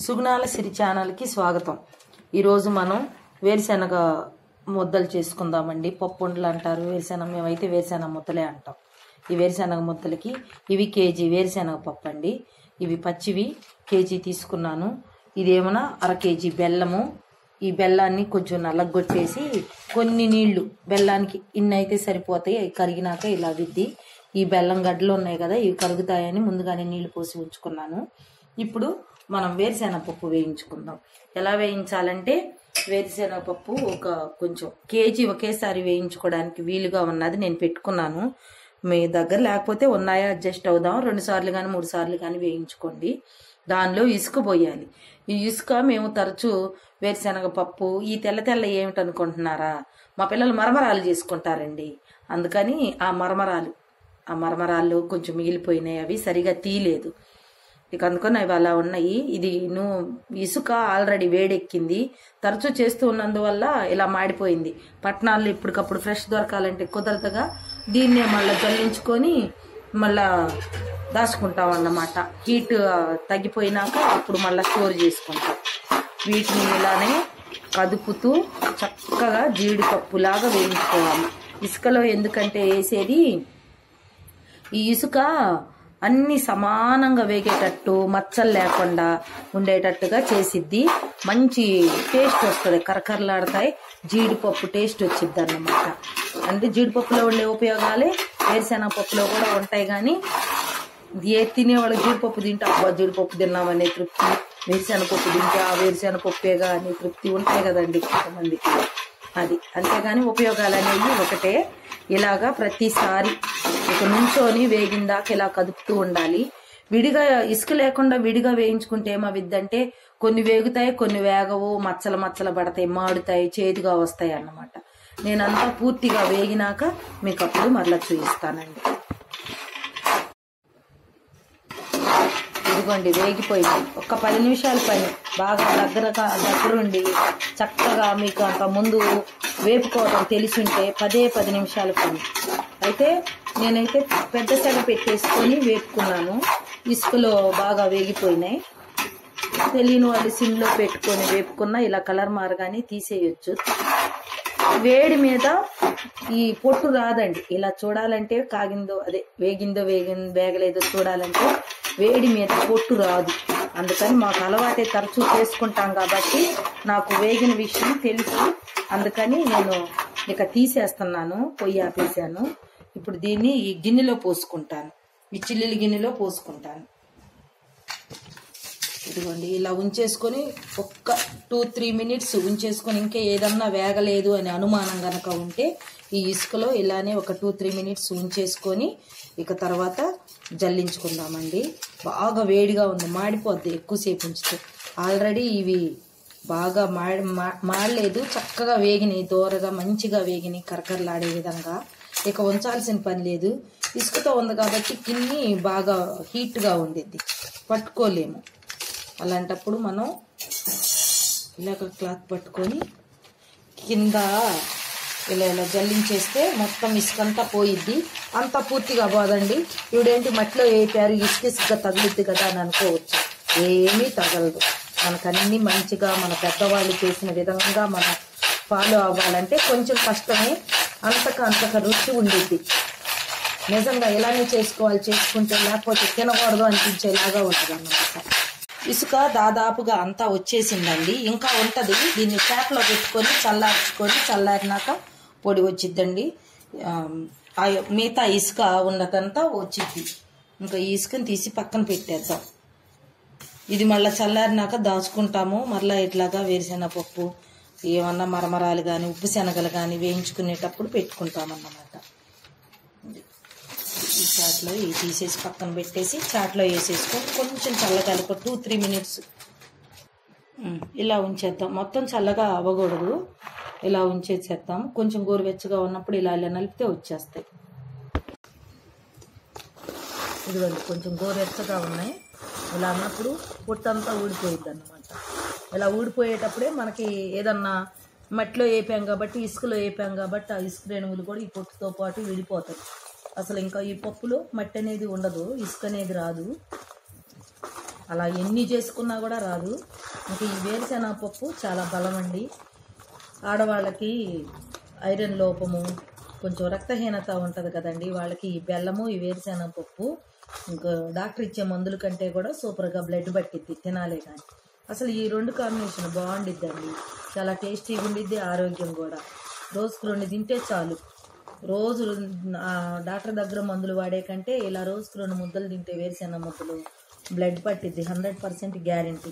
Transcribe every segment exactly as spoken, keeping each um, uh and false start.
సుగుణాల సిరి ఛానల్కి స్వాగతం. ఈరోజు మనం వేరుశెనగ ముద్దలు చేసుకుందామండి. పప్పు ఉండలు అంటారు, వేరుశెనగ మేమైతే వేరుశెనగ ముద్దలే అంటాం. ఈ వేరుశెనగ ముద్దలకి ఇవి కేజీ వేరుశెనగ పప్పు అండి. ఇవి పచ్చివి కేజీ తీసుకున్నాను. ఇదేమన్నా అర కేజీ బెల్లము. ఈ బెల్లాన్ని కొంచెం నల్లగొట్టేసి కొన్ని నీళ్లు, బెల్లానికి ఇన్ని అయితే సరిపోతాయి, అవి కరిగినాక ఇలా విద్ది. ఈ బెల్లం గడ్డలు ఉన్నాయి కదా, ఇవి కరుగుతాయని ముందుగానే నీళ్లు పోసి ఉంచుకున్నాను. ఇప్పుడు మనం వేరుశెనగ పప్పు వేయించుకుందాం. ఎలా వేయించాలంటే వేరుశెనగ పప్పు ఒక కొంచెం కేజీ ఒకేసారి వేయించుకోవడానికి వీలుగా ఉన్నది నేను పెట్టుకున్నాను. మీ దగ్గర లేకపోతే ఉన్నాయా అడ్జస్ట్ అవుదాం. రెండు సార్లు కానీ మూడు సార్లు కానీ వేయించుకోండి. దానిలో ఇసుక పోయాలి. ఈ ఇసుక మేము తరచూ వేరుశెనగ పప్పు ఈ తెల్ల తెల్ల ఏమిటనుకుంటున్నారా, మా పిల్లలు మరమరాలు చేసుకుంటారండి. అందుకని ఆ మరమరాలు ఆ మరమరాలు కొంచెం మిగిలిపోయినాయి, అవి సరిగా తీయలేదు. ఇక అందుకని అవి అలా ఉన్నాయి. ఇది నువ్వు ఇసుక ఆల్రెడీ వేడెక్కింది, తరచూ చేస్తూ ఉన్నందువల్ల ఇలా మాడిపోయింది. పట్టణాల్లో ఇప్పటికప్పుడు ఫ్రెష్ దొరకాలంటే కుదరదుగా దీన్నే మళ్ళీ జల్లించుకొని మళ్ళా దాచుకుంటాం అన్నమాట. హీట్ తగ్గిపోయినాక అప్పుడు మళ్ళీ స్టోర్ చేసుకుంటాం. వీటిని ఇలానే కదుపుతూ చక్కగా జీడిపప్పులాగా వేయించుకోవాలి. ఇసుకలో ఎందుకంటే వేసేది, ఈ ఇసుక అన్ని సమానంగా వేగేటట్టు మచ్చలు లేకుండా ఉండేటట్టుగా చేసిద్ది. మంచి టేస్ట్ వస్తుంది, కరకరలాడతాయి, జీడిపప్పు టేస్ట్ వచ్చిద్ది అన్నమాట. అంటే జీడిపప్పులో ఉండే ఉపయోగాలే వేరుశెనగ పప్పులో కూడా ఉంటాయి. కానీ ఏ తినేవాళ్ళు జీడిపప్పు తింటే అబ్బా జీడిపప్పు తిన్నామనే తృప్తి, వేరుశెనగ పప్పు తింటే ఆ వేరుశెనగ పప్పేగా అనే తృప్తి ఉంటాయి కదండి కొంతమందికి. అది అంతేగాని ఉపయోగాలు అనేవి ఒకటే. ఇలాగా ప్రతిసారి ఇక నుంచోని వేగిందాక ఇలా కదుపుతూ ఉండాలి. విడిగా ఇసుక లేకుండా విడిగా వేయించుకుంటే ఏమవిద్దంటే కొన్ని వేగుతాయి, కొన్ని వేగవు, మచ్చల మచ్చల పడతాయి, మాడుతాయి, చేదుగా వస్తాయి అన్నమాట. నేనంతా పూర్తిగా వేగినాక మీకు అప్పుడు మరలా చూపిస్తానండి. ఇదిగోండి వేగిపోయింది. ఒక్క పది నిమిషాల పని, బాగా దగ్గరగా దగ్గరుండి చక్కగా మీకు అంత ముందు వేపుకోవడం తెలిసి ఉంటే పదే పది నిమిషాల పని. అయితే నేనైతే పెద్ద సెగ పెట్టేసుకొని వేపుకున్నాను. ఇసుకలో బాగా వేగిపోయినాయి. తెలియని వాళ్ళు సిమ్లో పెట్టుకొని వేపుకున్నా ఇలా కలర్ మారగానే తీసేయచ్చు. వేడి మీద ఈ పొట్టు రాదండి. ఇలా చూడాలంటే కాగిందో అదే వేగిందో వేగి వేగలేదో చూడాలంటే వేడి మీద పొట్టు రాదు. అందుకని మాకు అలవాటే, తరచూ చేసుకుంటాం కాబట్టి నాకు వేగిన విషయం తెలుసు. అందుకని నేను ఇక తీసేస్తున్నాను, పొయ్యి ఆపేసాను. ఇప్పుడు దీన్ని ఈ గిన్నెలో పోసుకుంటాను, ఈ చిల్లుల గిన్నెలో పోసుకుంటాను. ఇదిగోండి ఇలా ఉంచేసుకొని ఒక్క టూ త్రీ మినిట్స్ ఉంచేసుకొని, ఇంకా ఏదన్నా వేగలేదు అని అనుమానం గనక ఉంటే ఈ ఇసుకలో ఇలానే ఒక టూ త్రీ మినిట్స్ ఉంచేసుకొని ఇక తర్వాత జల్లించుకుందామండి. బాగా వేడిగా ఉంది, మాడిపోద్ది ఎక్కువసేపు ఉంచితే. ఆల్రెడీ ఇవి బాగా మాడి మాడలేదు, చక్కగా వేగినాయి, దూరగా మంచిగా వేగినాయి, కరకరలాడే విధంగా. ఇక ఉంచాల్సిన పని లేదు, ఇసుకతో ఉంది కాబట్టి గిన్నె బాగా హీట్గా ఉండిద్ది, పట్టుకోలేము. అలాంటప్పుడు మనం ఇలాగ క్లాత్ పట్టుకొని కింద ఇలా ఇలా జల్లించేస్తే మొత్తం ఇసుకంతా పోయిద్ది. అంతా పూర్తిగా పోదండి. ఇవిడేంటి మట్టిలో వేపారు, ఇసుక ఇసుక తగులుద్ది కదా అని అనుకోవచ్చు. ఏమీ తగలదు. మనకన్నీ మంచిగా మన పెద్దవాళ్ళు చేసిన విధంగా మనం ఫాలో అవ్వాలంటే కొంచెం కష్టమే, అంతకు అంతకు రుచి ఉండిద్ది. నిజంగా ఇలానే చేసుకోవాలి, చేసుకుంటే లేకపోతే తినకూడదు అనిపించేలాగా ఉంటుంది అన్నమాట. ఇసుక దాదాపుగా అంతా వచ్చేసిందండి, ఇంకా ఉంటుంది. దీన్ని చేపలో పెట్టుకొని చల్లార్చుకొని చల్లారినాక పొడి వచ్చిద్దండి. మిగతా ఇసుక ఉన్నదంతా వచ్చిద్ది. ఇంకా ఈ ఇసుకని తీసి పక్కన పెట్టేద్దాం. ఇది మళ్ళీ చల్లారినాక దాచుకుంటాము. మళ్ళీ ఇట్లాగా వేరుశెనగ పప్పు ఏమన్నా మరమరాలు కానీ ఉప్పు శనగలు కానీ వేయించుకునేటప్పుడు పెట్టుకుంటామన్నమాట. ఈ చాట్లో ఇవి తీసేసి పక్కన పెట్టేసి చాట్లో వేసేసుకొని కొంచెం చల్లగా ఒక టూ త్రీ మినిట్స్ ఇలా ఉంచేద్దాం. మొత్తం చల్లగా అవ్వకూడదు, ఇలా ఉంచేసేద్దాం. కొంచెం గోరువెచ్చగా ఉన్నప్పుడు ఇలా ఇలా నలిపితే వచ్చేస్తాయి. ఇదిగోండి కొంచెం గోరువెచ్చగా ఉన్నాయి. ఇలా అన్నప్పుడు పొట్టంతా ఊడిపోయిద్ది అన్నమాట. ఇలా ఊడిపోయేటప్పుడే మనకి ఏదన్నా మట్టిలో వేపాం కాబట్టి, ఇసుకలో వేపాం కాబట్టి ఆ ఇసుక రేణువులు కూడా ఈ పొట్టుతో పాటు విడిపోతాయి. అసలు ఇంకా ఈ పప్పులో మట్టి అనేది ఉండదు, ఇసుక అనేది రాదు. అలా ఎన్ని చేసుకున్నా కూడా రాదు. ఇంకా ఈ వేరుశెనగ పప్పు చాలా బలం అండి. ఆడవాళ్ళకి ఐరన్ లోపము, కొంచెం రక్తహీనత ఉంటుంది కదండి, వాళ్ళకి ఈ బెల్లము ఈ వేరుశెనగ పప్పు ఇంకా డాక్టర్ ఇచ్చే మందుల కంటే కూడా సూపర్గా బ్లడ్ పట్టిద్ది తినాలే కానీ. అసలు ఈ రెండు కాంబినేషన్ బాగుండిద్దండి, చాలా టేస్టీగా ఉండిద్ది, ఆరోగ్యం కూడా. రోజుకు రెండు తింటే చాలు. రోజు డాక్టర్ దగ్గర మందులు వాడే కంటే ఇలా రోజుకు రెండు ముద్దలు తింటే వేరుశెనగ ముద్దలు బ్లడ్ పట్టిద్ది, హండ్రెడ్ పర్సెంట్ గ్యారంటీ.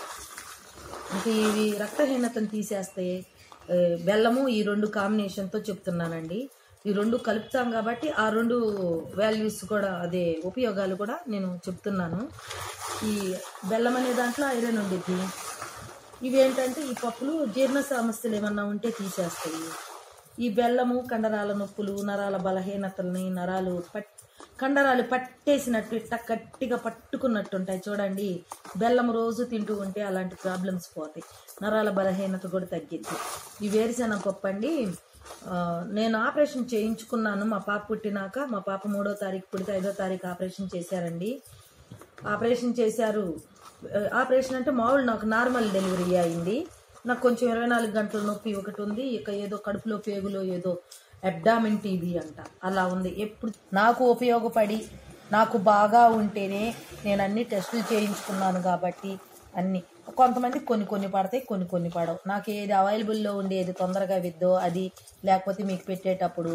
ఇంకా ఇవి రక్తహీనతను తీసేస్తాయి. బెల్లము ఈ రెండు కాంబినేషన్తో చెప్తున్నానండి. ఈ రెండు కలుపుతాం కాబట్టి ఆ రెండు వాల్యూస్ కూడా, అదే ఉపయోగాలు కూడా నేను చెప్తున్నాను. ఈ బెల్లం అనే దాంట్లో ఐరన్ ఉండిద్ది. ఇవేంటంటే ఈ పప్పులు జీర్ణ సమస్యలు ఏమన్నా ఉంటే తీసేస్తాయి. ఈ బెల్లము కండరాల నొప్పులు, నరాల బలహీనతల్ని, నరాలు పట్ కండరాలు పట్టేసినట్టు ఇట్ట గట్టిగా పట్టుకున్నట్టు ఉంటాయి చూడండి. బెల్లం రోజు తింటూ ఉంటే అలాంటి ప్రాబ్లమ్స్ పోతాయి, నరాల బలహీనత కూడా తగ్గిద్ది. ఈ వేరుశెనగ పప్పు అండి, నేను ఆపరేషన్ చేయించుకున్నాను మా పాప పుట్టినాక. మా పాప మూడో తారీఖు పుడితే ఐదో తారీఖు ఆపరేషన్ చేశారండి. ఆపరేషన్ చేశారు. ఆపరేషన్ అంటే మామూలు నాకు నార్మల్ డెలివరీ అయింది. నాకు కొంచెం ఇరవై నాలుగు గంటల నొప్పి ఒకటి ఉంది, ఇక ఏదో కడుపులో పేగులో ఏదో అబ్డామిన్ టీబీ అంట అలా ఉంది. ఎప్పుడు నాకు ఉపయోగపడి నాకు బాగా ఉంటేనే నేను అన్ని టెస్టులు చేయించుకున్నాను కాబట్టి అన్ని. కొంతమంది కొన్ని కొన్ని పడతాయి, కొన్ని కొన్ని పడవు. నాకు ఏది అవైలబుల్లో ఉండేది తొందరగా విద్దో అది, లేకపోతే మీకు పెట్టేటప్పుడు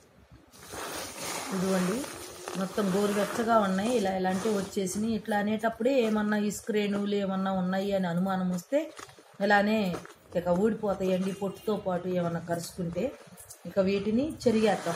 ఇదిగోండి మొత్తం గోరువెచ్చగా ఉన్నాయి. ఇలా ఇలాంటివి వచ్చేసినాయి. ఇట్లా అనేటప్పుడే ఏమన్నా ఇసుక్రేణువులు ఏమన్నా ఉన్నాయి అని అనుమానం వస్తే ఇలానే ఇక ఊడిపోతాయండి, పొట్టుతో పాటు ఏమన్నా కరుచుకుంటే. ఇక వీటిని చెరిగేద్దాం.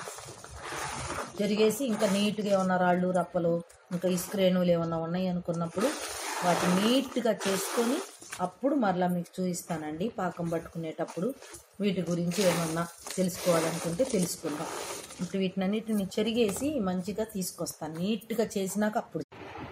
చెరిగేసి ఇంకా నీట్గా ఏమన్నా రాళ్ళు రప్పలు ఇంకా ఇసుక్రేణువులు ఏమన్నా ఉన్నాయి అనుకున్నప్పుడు వాటిని నీట్గా చేసుకొని అప్పుడు మరలా మీకు చూపిస్తానండి. పాకం పట్టుకునేటప్పుడు వీటి గురించి ఏమన్నా తెలుసుకోవాలనుకుంటే తెలుసుకుందాం. ఇప్పుడు వీటిని అన్నిటిని చెరిగేసి మంచిగా తీసుకొస్తాను. నీట్గా చేసినాక అప్పుడు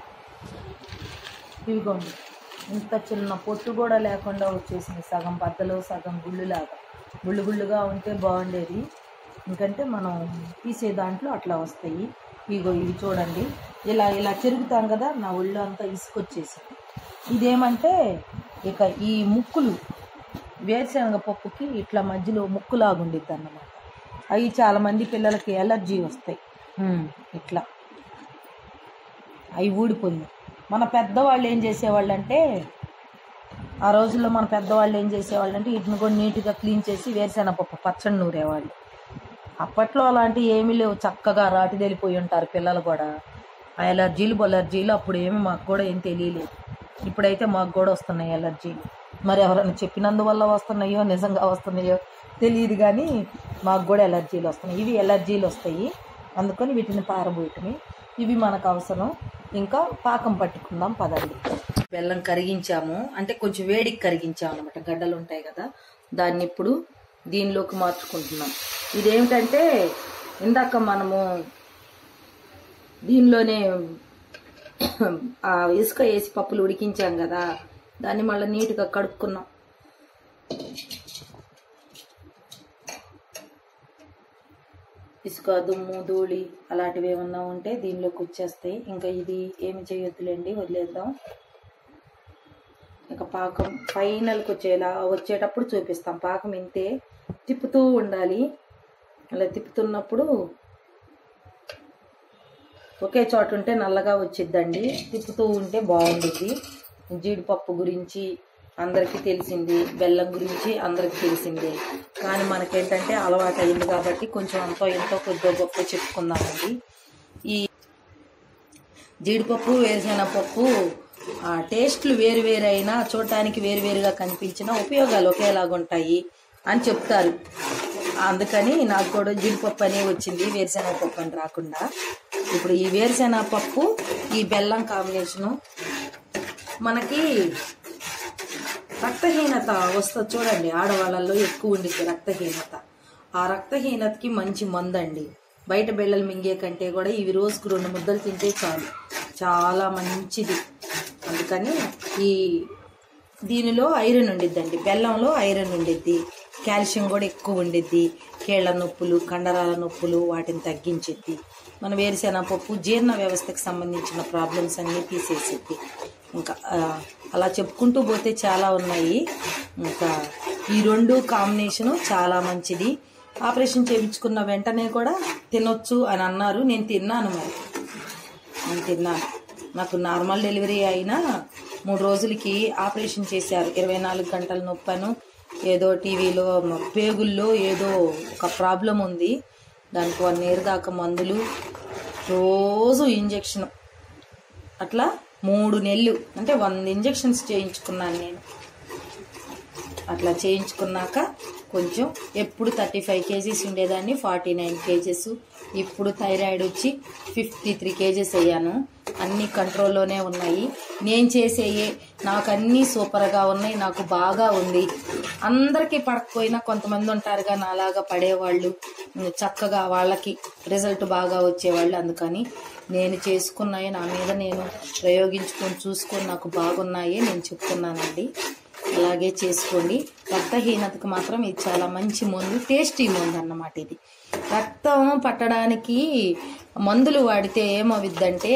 ఇవిగోండి ఇంత చిన్న పొట్టు కూడా లేకుండా వచ్చేసింది. సగం బద్దలు సగం గుళ్ళులాగా, గుళ్ళు గుళ్ళుగా ఉంటే బాగుండేది. ఎందుకంటే మనం తీసే దాంట్లో అట్లా వస్తాయి. ఇగో ఇవి చూడండి, ఇలా ఇలా చెరుగుతాం కదా, నా ఒళ్ళు అంతా ఇసుకొచ్చేసింది. ఇదేమంటే ఇక ఈ ముక్కులు వేరుశనగ పప్పుకి ఇట్లా మధ్యలో ముక్కులాగుండిద్ది అన్నమాట. అవి చాలామంది పిల్లలకి ఎలర్జీ వస్తాయి. ఇట్లా అవి ఊడిపోయి మన పెద్దవాళ్ళు ఏం చేసేవాళ్ళు అంటే, ఆ రోజుల్లో మన పెద్దవాళ్ళు ఏం చేసేవాళ్ళు అంటే వీటిని కూడా నీట్గా క్లీన్ చేసి వేరుశనగపప్పు పచ్చడి నూరేవాళ్ళు. అప్పట్లో అలాంటివి ఏమీ లేవు, చక్కగా రాటి తెలిపోయి ఉంటారు పిల్లలు కూడా. ఆ ఎలర్జీలు బొలర్జీలు అప్పుడు ఏమి మాకు కూడా ఏం తెలియలేదు. ఇప్పుడైతే మాకు కూడా వస్తున్నాయి ఎలర్జీలు. మరి ఎవరైనా చెప్పినందువల్ల వస్తున్నాయో నిజంగా వస్తున్నాయో తెలియదు, కానీ మాకు కూడా ఎలర్జీలు వస్తున్నాయి. ఇవి ఎలర్జీలు వస్తాయి, అందుకని వీటిని పారబోయటమే. ఇవి మనకు అవసరం. ఇంకా పాకం పట్టుకుందాం పదండి. బెల్లం కరిగించాము అంటే కొంచెం వేడికి కరిగించాము అనమాట, గడ్డలు ఉంటాయి కదా, దాన్ని ఇప్పుడు దీనిలోకి మార్చుకుంటున్నాం. ఇదేమిటంటే ఇందాక మనము దీనిలోనే ఆ ఇసుక వేసి పప్పులు ఉడికించాం కదా, దాన్ని మళ్ళీ నీట్గా కడుక్కున్నాం. ఇసుక దుమ్ము ధూళి అలాంటివి ఏమన్నా ఉంటే దీనిలోకి వచ్చేస్తాయి. ఇంకా ఇది ఏమి చేయొద్దులేండి, వదిలేద్దాం. ఇక పాకం ఫైనల్కి వచ్చేలా వచ్చేటప్పుడు చూపిస్తాం. పాకం ఇంతే తిప్పుతూ ఉండాలి. అలా తిప్పుతున్నప్పుడు ఒకే చోట ఉంటే నల్లగా వచ్చిద్దండి, తిప్పుతూ ఉంటే బాగుండిద్ది. జీడిపప్పు గురించి అందరికీ తెలిసింది, బెల్లం గురించి అందరికి తెలిసిందే, కానీ మనకేంటంటే అలవాటు అయింది కాబట్టి కొంచెం అంతో ఎంతో కొద్దో గొప్ప చెప్పుకుందామండి. ఈ జీడిపప్పు వేరుశనగపప్పు టేస్ట్లు వేరు వేరు అయినా చూడటానికి వేరువేరుగా కనిపించినా ఉపయోగాలు ఒకేలాగుంటాయి అని చెప్తారు. అందుకని నాకు కూడా జీడిపప్పు అనే వచ్చింది, వేరుశనగపప్పు అని రాకుండా. ఇప్పుడు ఈ వేరుశనగపప్పు ఈ బెల్లం కాంబినేషను మనకి రక్తహీనత వస్తుంది చూడండి, ఆడవాళ్ళల్లో ఎక్కువ ఉండిద్ది రక్తహీనత. ఆ రక్తహీనతకి మంచి మందండి. బయట బెల్లలు మింగే కంటే కూడా ఇవి రోజుకు రెండు ముద్దలు తింటే చాలు, చాలా మంచిది. అందుకని ఈ దీనిలో ఐరన్ ఉండిద్దండి, బెల్లంలో ఐరన్ ఉండిద్ది, కాల్షియం కూడా ఎక్కువ ఉండిద్ది. కీళ్ళ నొప్పులు కండరాల నొప్పులు వాటిని తగ్గించిద్ది. మన వేరుశనగపప్పు జీర్ణ వ్యవస్థకు సంబంధించిన ప్రాబ్లమ్స్ అన్నీ తీసేసిద్ది. ఇంకా అలా చెప్పుకుంటూ పోతే చాలా ఉన్నాయి. ఇంకా ఈ రెండు కాంబినేషను చాలా మంచిది. ఆపరేషన్ చేయించుకున్న వెంటనే కూడా తినొచ్చు అని అన్నారు. నేను తిన్నాను, మరి నేను తిన్నాను. నాకు నార్మల్ డెలివరీ అయినా మూడు రోజులకి ఆపరేషన్ చేశారు. ఇరవై నాలుగు గంటల నొప్పాను. ఏదో టీవీలో పేగుల్లో ఏదో ఒక ప్రాబ్లం ఉంది, దానికి వన్ ఇయర్ దాకా మందులు, రోజు ఇంజెక్షన్, అట్లా మూడు నెలలు అంటే వంద ఇంజెక్షన్స్ చేయించుకున్నాను నేను. అట్లా చేయించుకున్నాక కొంచెం ఎప్పుడు థర్టీ ఫైవ్ కేజీస్ ఉండేదాన్ని, ఫార్టీ నైన్ కేజెస్. ఇప్పుడు థైరాయిడ్ వచ్చి ఫిఫ్టీ త్రీ కేజెస్ అయ్యాను. అన్నీ కంట్రోల్లోనే ఉన్నాయి. నేను చేసేయే నాకు అన్నీ సూపర్గా ఉన్నాయి, నాకు బాగా ఉంది. అందరికీ పడకపోయినా కొంతమంది ఉంటారుగా నాలాగా పడేవాళ్ళు, చక్కగా వాళ్ళకి రిజల్ట్ బాగా వచ్చేవాళ్ళు. అందుకని నేను చేసుకున్నాయి, నా మీద నేను ప్రయోగించుకొని చూసుకొని నాకు బాగున్నాయి నేను చెప్తున్నానండి. అలాగే చేసుకోండి. రక్తహీనతకు మాత్రం ఇది చాలా మంచి మందు, టేస్టీ మందు అన్నమాట. ఇది రక్తం పట్టడానికి మందులు వాడితే ఏమవుద్దంటే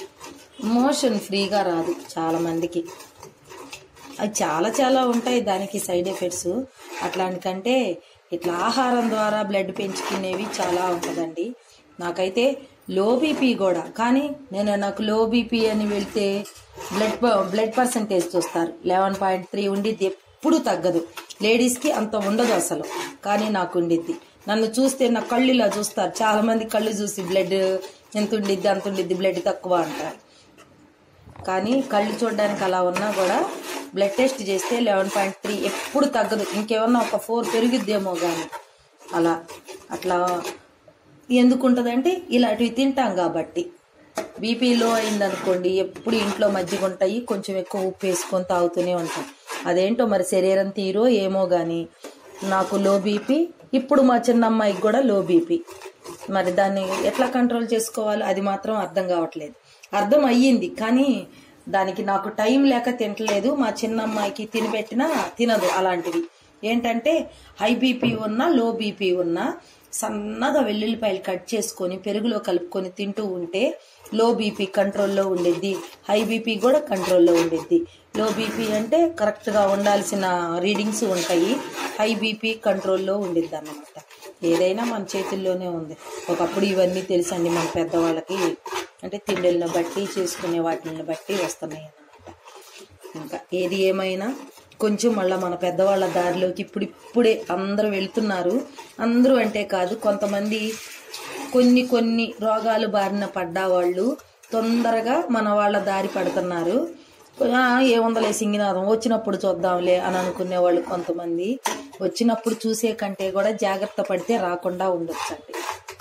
మోషన్ ఫ్రీగా రాదు చాలా మందికి. అది చాలా చాలా ఉంటాయి దానికి సైడ్ ఎఫెక్ట్స్. అట్లాంటికంటే ఇట్లా ఆహారం ద్వారా బ్లడ్ పెంచుకునేవి చాలా ఉంటుందండి. నాకైతే లో బీపీ కూడా, కానీ నేను నాకు లో బీపీ అని వెళ్తే బ్లడ్ బ్లడ్ పర్సంటేజ్ చూస్తారు. లెవెన్ పాయింట్ త్రీ ఉండిద్ది, ఎప్పుడు తగ్గదు. లేడీస్కి అంత ఉండదు అసలు, కానీ నాకు ఉండిద్ది. నన్ను చూస్తే నా కళ్ళు ఇలా చూస్తారు చాలా మంది. కళ్ళు చూసి బ్లడ్ ఎంత ఉండిద్ది అంత ఉండిద్ది, బ్లడ్ తక్కువ అంటారు. కానీ కళ్ళు చూడడానికి అలా ఉన్నా కూడా బ్లడ్ టెస్ట్ చేస్తే లెవెన్ పాయింట్ త్రీ ఎప్పుడు తగ్గదు. ఇంకేమన్నా ఒక ఫోర్ పెరుగుద్దేమో కానీ అలా అట్లా ఎందుకు ఉంటుందంటే ఇలాంటివి తింటాం కాబట్టి. బీపీ లో అయిందనుకోండి, ఎప్పుడు ఇంట్లో మజ్జిగ ఉంటాయి, కొంచెం ఎక్కువ ఉప్పు వేసుకొని తాగుతూనే ఉంటాం. అదేంటో మరి శరీరం తీరో ఏమో కానీ నాకు లో బీపీ. ఇప్పుడు మా చిన్న అమ్మాయికి కూడా లో బీపీ. మరి దాన్ని ఎట్లా కంట్రోల్ చేసుకోవాలో అది మాత్రం అర్థం కావట్లేదు. అర్థం అయ్యింది కానీ దానికి నాకు టైం లేక తినట్లేదు. మా చిన్న అమ్మాయికి తినిపెట్టినా తినదు. అలాంటివి ఏంటంటే హై బీపీ ఉన్నా లో బీపీ ఉన్నా సన్నగా వెల్లుల్లిపాయలు కట్ చేసుకొని పెరుగులో కలుపుకొని తింటూ ఉంటే లో బీపీ కంట్రోల్లో ఉండిద్ది, హై బీపీ కూడా కంట్రోల్లో ఉండిద్ది. లో బీపీ అంటే కరెక్ట్గా ఉండాల్సిన రీడింగ్స్ ఉంటాయి, హై బీపీ కంట్రోల్లో ఉండిద్ది అన్నమాట. ఏదైనా మన చేతుల్లోనే ఉంది. ఒకప్పుడు ఇవన్నీ తెలుసండి మన పెద్దవాళ్ళకి, అంటే తిండిలను బట్టి చేసుకునే వాటిని బట్టి వస్తున్నాయి అన్నమాట. ఇంకా ఏది ఏమైనా కొంచెం మళ్ళీ మన పెద్దవాళ్ళ దారిలోకి ఇప్పుడు ఇప్పుడే అందరూ వెళ్తున్నారు. అందరూ అంటే కాదు, కొంతమంది కొన్ని కొన్ని రోగాలు బారిన పడ్డా వాళ్ళు తొందరగా మన వాళ్ళ దారి పడుతున్నారు. ఏముందలే సింగినాథం వచ్చినప్పుడు చూద్దాంలే అని అనుకునే వాళ్ళు కొంతమంది. వచ్చినప్పుడు చూసే కంటే కూడా జాగ్రత్త పడితే రాకుండా ఉండొచ్చండి.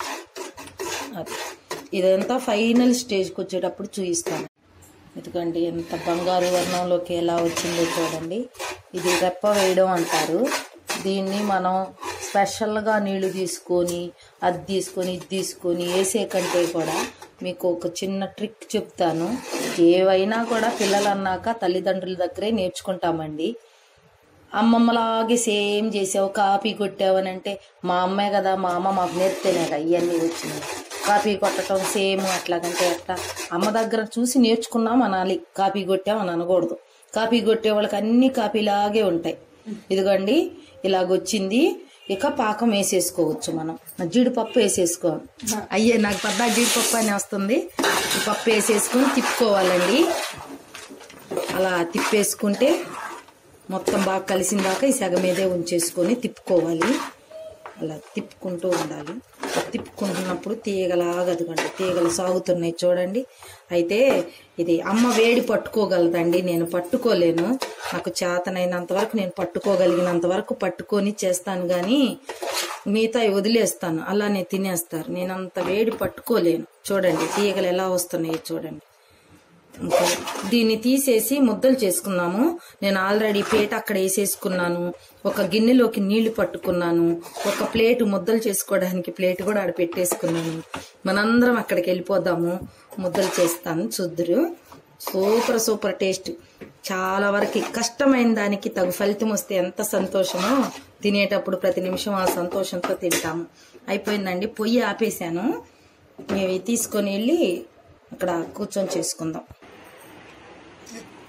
అది ఇదంతా ఫైనల్ స్టేజ్కి వచ్చేటప్పుడు చూపిస్తాను. ఎందుకంటే ఎంత బంగారు వర్ణంలోకి ఎలా వచ్చిందో చూడండి. ఇది రెప్ప వేయడం అంటారు. దీన్ని మనం స్పెషల్గా నీళ్లు తీసుకొని అది తీసుకొని ఇది తీసుకొని వేసే కంటే కూడా మీకు ఒక చిన్న ట్రిక్ చెప్తాను. ఏవైనా కూడా పిల్లలు అన్నాక తల్లిదండ్రుల దగ్గరే నేర్చుకుంటామండి. అమ్మమ్మలాగే సేమ్ చేసావు, కాపీ కొట్టావని అంటే మా అమ్మే కదా, మా అమ్మ మాకు నేర్పితేనే కదా ఇవన్నీ వచ్చినాయి. కాపీ కొట్టడం సేమ్ అట్లాగంటే అట్లా అమ్మ దగ్గర చూసి నేర్చుకున్నాం అనాలి, కాపీ కొట్టామని అనకూడదు. కాపీ కొట్టే వాళ్ళకి అన్ని కాపీలాగే ఉంటాయి. ఇదిగోండి ఇలాగొచ్చింది. ఇక పాకం వేసేసుకోవచ్చు. మనం జీడిపప్పు వేసేసుకోవాలి. అయ్యే నాకు పెద్ద జీడిపప్పు అని వస్తుంది. ఈ పప్పు వేసేసుకొని తిప్పుకోవాలండి. అలా తిప్పేసుకుంటే మొత్తం బాగా కలిసిన దాకా ఈ సగం మీదే ఉంచేసుకొని తిప్పుకోవాలి. అలా తిప్పుకుంటూ ఉండాలి. తిప్పుకుంటున్నప్పుడు తీగలాగా అదిగండి తీగలు సాగుతున్నాయి చూడండి. అయితే ఇది అమ్మ వేడి పట్టుకోగలదండి, నేను పట్టుకోలేను. నాకు చేతనైనంత వరకు నేను పట్టుకోగలిగినంత వరకు పట్టుకొని చేస్తాను, కానీ మిగతా వదిలేస్తాను, అలానే తినేస్తారు. నేను అంత వేడి పట్టుకోలేను. చూడండి తీగలు ఎలా వస్తున్నాయి చూడండి. ఇంకా దీన్ని తీసేసి ముద్దలు చేసుకున్నాము. నేను ఆల్రెడీ ప్లేట్ అక్కడ వేసేసుకున్నాను. ఒక గిన్నెలోకి నీళ్లు పట్టుకున్నాను. ఒక ప్లేట్ ముద్దలు చేసుకోవడానికి ప్లేట్ కూడా ఆడ పెట్టేసుకున్నాను. మనందరం అక్కడికి వెళ్ళిపోదాము, ముద్దలు చేస్తాను చూద్దురు. Super super taste. చాలా వరకు కష్టమైన దానికి తగు ఫలితం వస్తే ఎంత సంతోషమో, తినేటప్పుడు ప్రతి నిమిషం ఆ సంతోషంతో తింటాము. అయిపోయిందండి, పొయ్యి ఆపేసాను. మేము తీసుకొని వెళ్ళి అక్కడ కూర్చొని చేసుకుందాం.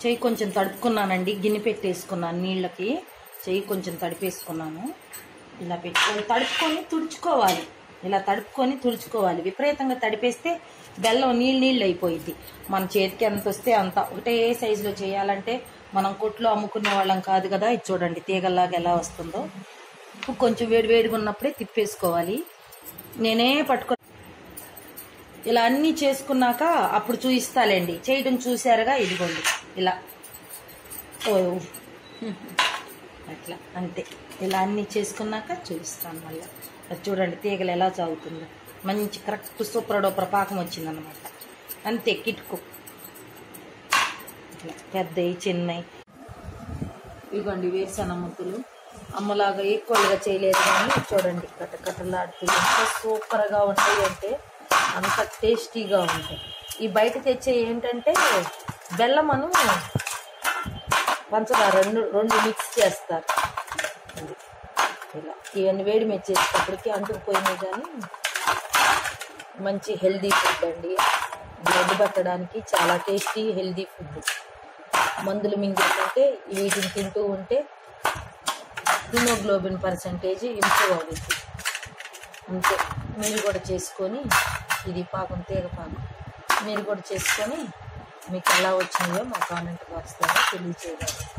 చెయ్యి కొంచెం తడుపుకున్నానండి, గిన్నె పెట్టేసుకున్నాను నీళ్ళకి, చెయ్యి కొంచెం తడిపేసుకున్నాను. ఇలా పెట్టుకొని తడుపుకొని తుడుచుకోవాలి, ఇలా తడుపుకొని తుడుచుకోవాలి. విపరీతంగా తడిపేస్తే బెల్లం నీళ్ళు నీళ్ళు అయిపోయింది. మన చేతికి ఎంత వస్తే అంత ఒకటే సైజులో చేయాలంటే మనం కొట్లో అమ్ముకునే వాళ్ళం కాదు కదా. ఇది చూడండి తీగల్లాగా ఎలా వస్తుందో. కొంచెం వేడి వేడిగా ఉన్నప్పుడే తిప్పేసుకోవాలి. నేనే పట్టుకో ఇలా అన్నీ చేసుకున్నాక అప్పుడు చూపిస్తాలేండి. చేయడం చూసారుగా, ఇదిగోండి ఇలా ఓ అట్లా అంతే. ఇలా అన్నీ చేసుకున్నాక చూపిస్తాను మళ్ళీ. అది చూడండి తీగలు ఎలా సాగుతుందో, మంచి కరెక్ట్ సూపర్ డూపర్ పాకం వచ్చిందనమాట. అంతే కిటుకు. ఇట్లా పెద్దవి చిన్నవి. ఇదిగోండి వేరుశెనగ ముద్దలు. అమ్మలాగా ఈక్వల్గా చేయలేదు కానీ చూడండి కట్ట కట్టలాడుతూ ఎంత సూపర్గా ఉంటాయి అంటే అంత టేస్టీగా ఉంటాయి. ఈ బయట తెచ్చే ఏంటంటే బెల్లమను పంచదార రెండు రెండు మిక్స్ చేస్తారు. ఇలా ఇవన్నీ వేడి మెచ్చేటప్పటికి అంటుకుపోయినాయి. కానీ మంచి హెల్దీ ఫుడ్ అండి. బ్లడ్ పట్టడానికి చాలా టేస్టీ హెల్దీ ఫుడ్. మందులు మింగుతుంటే వీటిని తింటూ ఉంటే హిమోగ్లోబిన్ పర్సంటేజ్ ఇంప్రూవ్ అవుతుంది. అంతే. మీరు కూడా చేసుకొని, ఇది పాకం తీగ పాకం, మీరు కూడా చేసుకొని మీకు ఎలా వచ్చినాయో మా కామెంట్ బాక్స్లో తెలియజేయాలి.